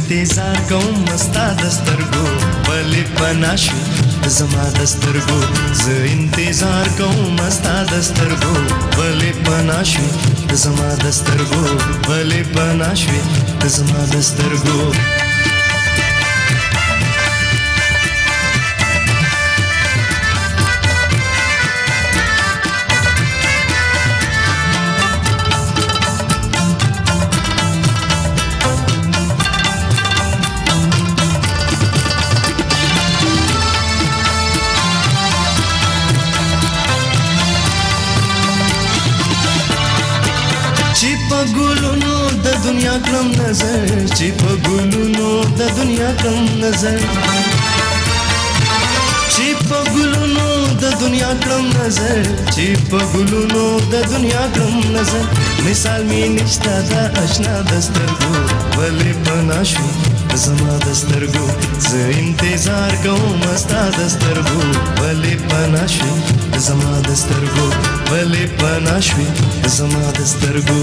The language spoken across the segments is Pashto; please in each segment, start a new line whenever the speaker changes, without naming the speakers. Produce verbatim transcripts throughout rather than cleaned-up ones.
انتظار کوم مستا دسترګو ولې پنا شوي زما دسترګو زه انتظار کوم مستا دسترګو ولې پنا شوي زما دسترګو ولې پنا شوي زما دسترګو ګلونو د دنیا کلم نظر چې په ګلونو د دنیا کلم نظر چې په ګلونو د دنیا کلم نظر چې په ګلونو د دنیا کلم نظر مثال می نشته د آشنا دسترګو ولې پنا شوي زما دسترګو زه انتظار کوم ستا دسترګو ولې پنا شوي زما دسترګو ولې پنا شوي زما دسترګو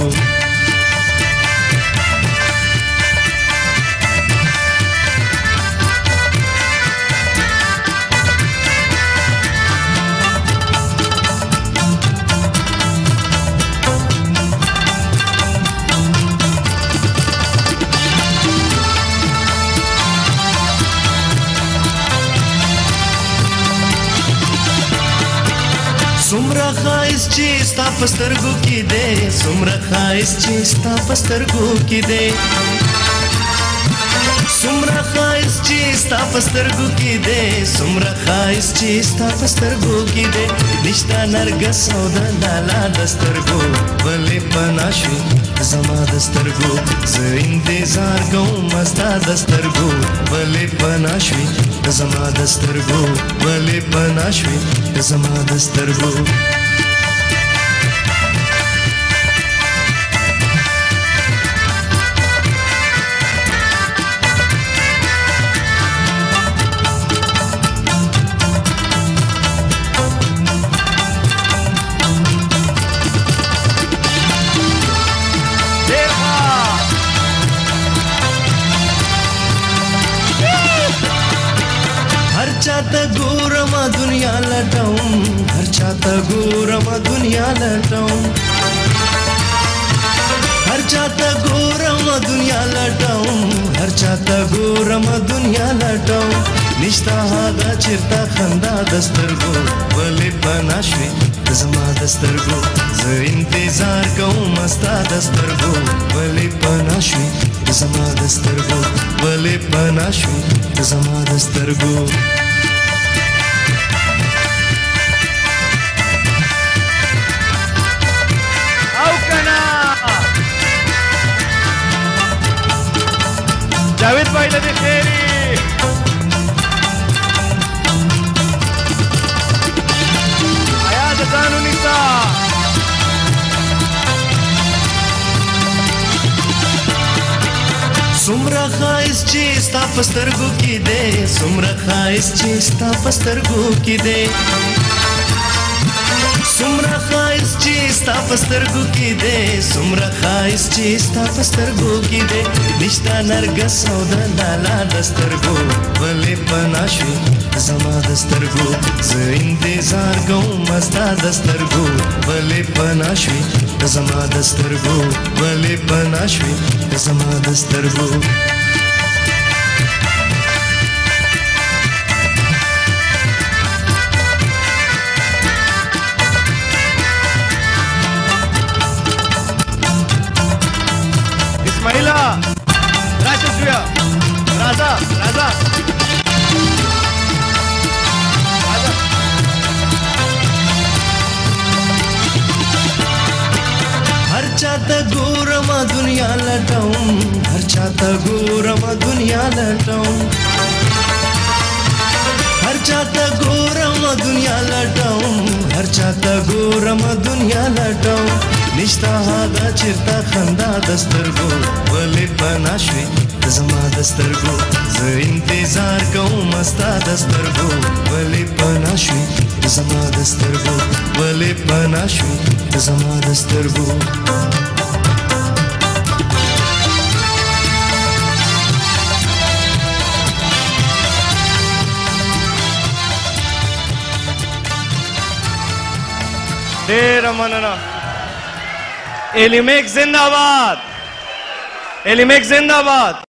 سمرا خایس چې ستا په سترګو کې دی سمرا خایس چې ستا په سترګو کې دی سمرا خایس چې ستا په سترګو کې دی سمرا خایس چې ستا په سترګو کې دی نشته نرګس او د لالا د سترګو ولې پنا شوي زما د سترګو زه انتظار کوم ستا د سترګو ولې پنا شوي زما د سترګو ولې پنا شوي زما د سترګو چاته ګورم دنیا لټوم هر چاته ګورم دنیا لټوم هر چاته ګورم دنیا لټوم هر چاته ګورم دنیا لټوم نشته هغه چیرته خندا دسترګو ولې پنا شوي زما دسترګو زه انتظار کوم ستا دسترګو ولې پنا شوي زما دسترګو ولې پنا شوي زما دسترګو
جاوید بھائی لدی خیری آیاد زانو نیسا
سمرا خایس چې ستا په سترګو کې دی سمرا خایس چې ستا په سترګو کې دی سمرا خایس چې ستا په سترګو کې دی سمرا خایس چې ستا په سترګو کې دی نشته نرګس او د لالا د سترګو ولې پنا شوي زما د سترګو زه انتظار کوم ستا د سترګو ولې پنا شوي زما د سترګو ولې پنا شوي زما د سترګو
اسماعیلا راشه شویا راځه راځه
هر چاته ګورم دنیا لټوم هر چاته ګورم دنیا لټوم هر چاته ګورم دنیا لټوم هر چاته ګورم دنیا لټوم نشته هغه چیرته خندا دسترګو ولې پنا شوي زما دسترګو زه انتظار کوم ستا دسترګو ولې پنا شوي زما دسترګو ولې پنا شوي زما دسترګو
ډېره مننه. एलिमेक जिंदाबाद, एलिमेक जिंदाबाद.